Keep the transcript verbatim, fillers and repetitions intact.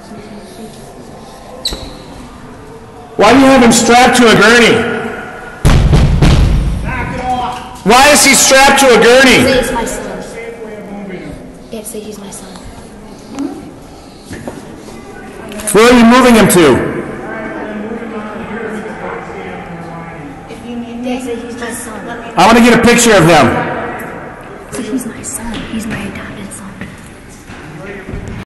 Why do you have him strapped to a gurney? Knock it off. Why is he strapped to a gurney? Say it's my son. Yeah, say he's my son. Where are you moving him to? If you need me, say he's my son. I want to get a picture of him. Say he's my son. He's my dad.